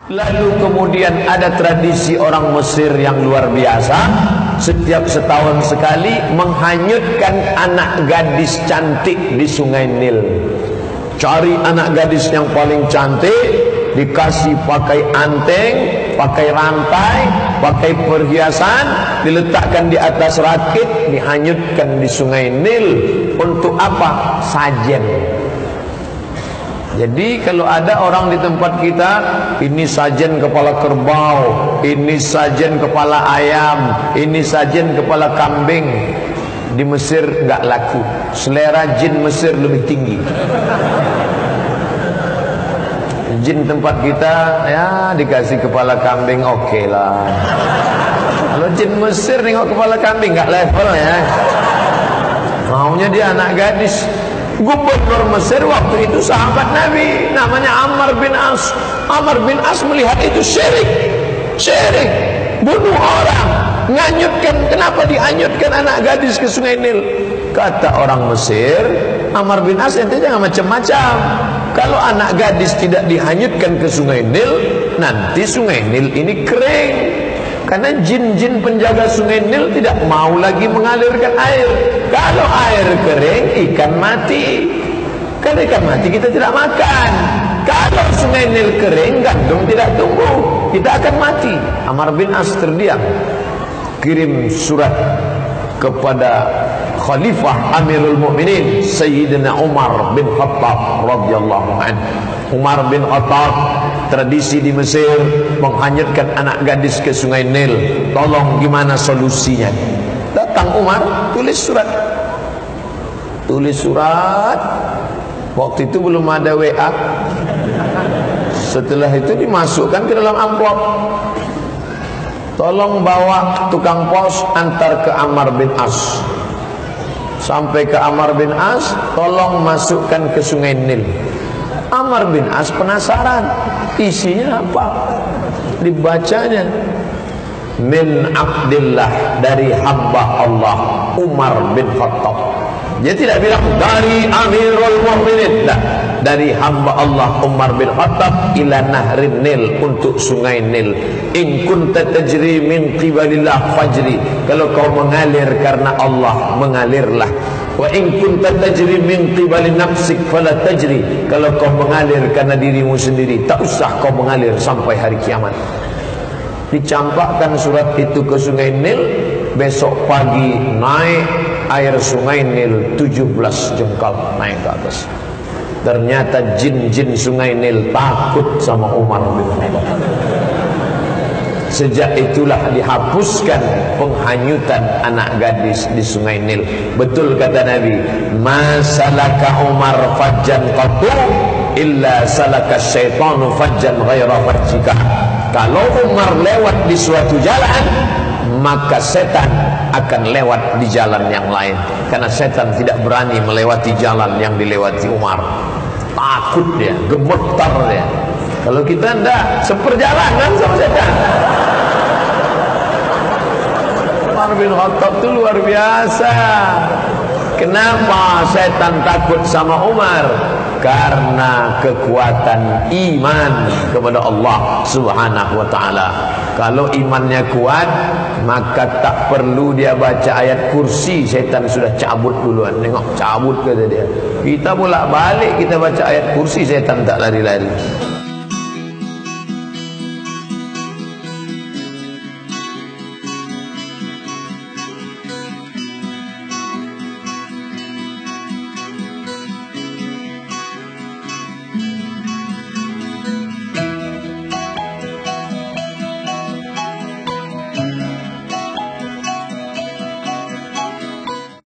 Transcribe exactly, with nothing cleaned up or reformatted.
Lalu kemudian ada tradisi orang Mesir yang luar biasa. Setiap setahun sekali menghanyutkan anak gadis cantik di Sungai Nil. Cari anak gadis yang paling cantik, dikasih pakai anteng, pakai rantai, pakai perhiasan, diletakkan di atas rakit, dihanyutkan di Sungai Nil. Untuk apa? Sajen. Jadi kalau ada orang di tempat kita, ini sajen kepala kerbau, ini sajen kepala ayam, ini sajen kepala kambing. Di Mesir nggak laku. Selera jin Mesir lebih tinggi. Jin tempat kita ya dikasih kepala kambing oke okay lah. Kalau jin Mesir nengok kepala kambing nggak level ya. Maunya dia anak gadis. Gubernur Mesir waktu itu sahabat Nabi, namanya Ammar bin As. Ammar bin As melihat itu syirik, syirik, bunuh orang, nganyutkan. Kenapa dihanyutkan anak gadis ke Sungai Nil? Kata orang Mesir, Ammar bin As, ente jangan macam-macam. Kalau anak gadis tidak dihanyutkan ke Sungai Nil, nanti Sungai Nil ini kering. Karena jin-jin penjaga Sungai Nil tidak mau lagi mengalirkan air. Kalau air kering, ikan mati. Kalau ikan mati kita tidak makan. Kalau Sungai Nil kering, gandum tidak tumbuh, kita akan mati. Ammar bin As terdiam, kirim surat kepada Khalifah Amirul Mukminin Sayyidina Umar bin Khattab radhiyallahu anhu. Umar bin Khattab, tradisi di Mesir menghanyutkan anak gadis ke Sungai Nil. Tolong gimana solusinya? Datang Umar, tulis surat. Tulis surat. Waktu itu belum ada W A. Setelah itu dimasukkan ke dalam amplop. Tolong bawa tukang pos antar ke Ammar bin As. Sampai ke Ammar bin As, tolong masukkan ke Sungai Nil. Ammar bin As penasaran, isinya apa? Dibacanya, min Abdillah, dari hamba Allah Umar bin Khattab. Dia tidak bilang dari Amirul Mukminin, nah, dari hamba Allah Umar bin Khattab ila nahrin Nil, untuk Sungai Nil. In kunta tajri min qibalillah fajri, kalau kau mengalir karena Allah, mengalirlah. Wa in kunta tajri min qibali nafsik fala tajri, kalau kau mengalir karena dirimu sendiri, tak usah kau mengalir sampai hari kiamat. Dicampakkan surat itu ke Sungai Nil. Besok pagi naik air Sungai Nil tujuh belas jengkal naik ke atas. Ternyata jin-jin Sungai Nil takut sama Umar bin Khattab. Sejak itulah dihapuskan penghanyutan anak gadis di Sungai Nil. Betul kata Nabi, ma salaka Umar fajjan qattu illa salaka syaitanu fajjan ghaira fajjika. Kalau Umar lewat di suatu jalan, maka setan akan lewat di jalan yang lain. Karena setan tidak berani melewati jalan yang dilewati Umar. Takut dia, gemetar dia. Kalau kita tidak seperjalanan sama setan. Umar bin Khattab itu luar biasa. Kenapa setan takut sama Umar? Karena kekuatan iman kepada Allah Subhanahu wa ta'ala. Kalau imannya kuat, maka tak perlu dia baca ayat kursi, setan sudah cabut duluan. Tengok, cabut kata dia. Kita bolak balik kita baca ayat kursi, setan tak lari-lari.